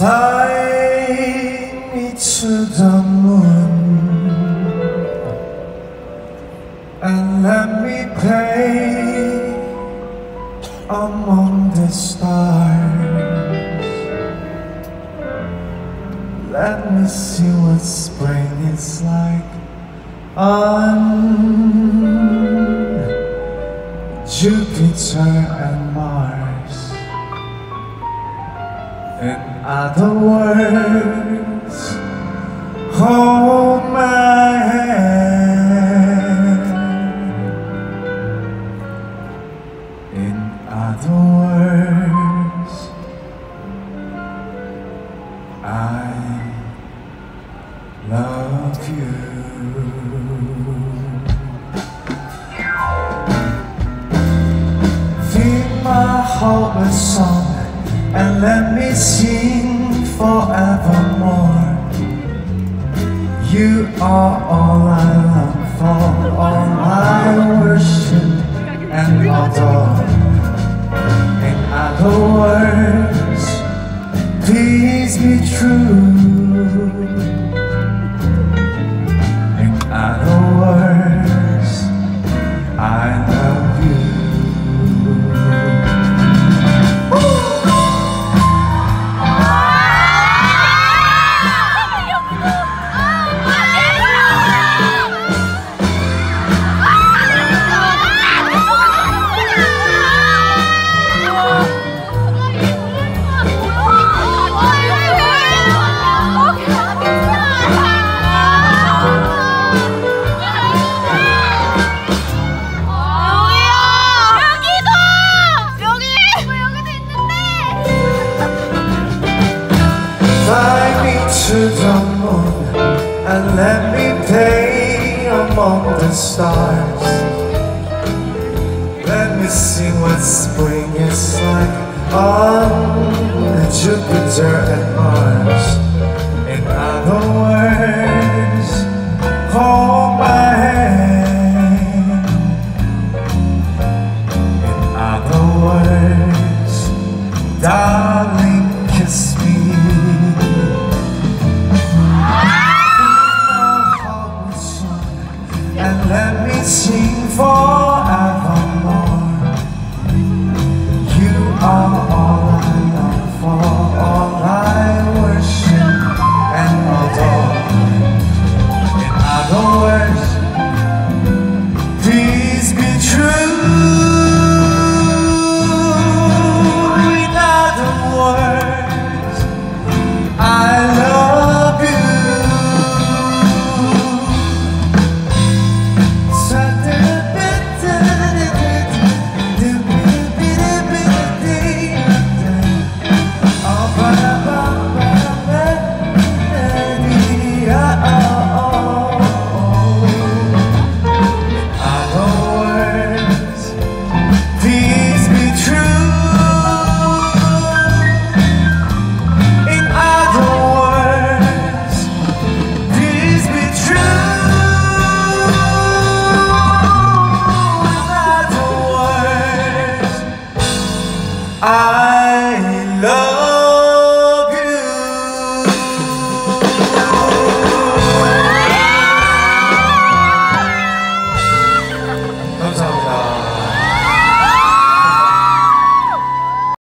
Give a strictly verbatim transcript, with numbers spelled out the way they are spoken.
Fly me to the moon and let me play among the stars. Let me see what spring is like on Jupiter and Mars. In other words, hold my hand. In other words, I love you. Fill my heart with song and let me sing forevermore. You are all I long for, all I worship and adore. In other words, please be true. In other words, I love you. To the moon and let me play among the stars. Let me see what spring is like on Jupiter and Mars. In other words, hold my hand. In other words, darling, kiss me. Let me sing forevermore. You are all I long for, all I worship and adore. In other words, please be true. In other words, I love you. I love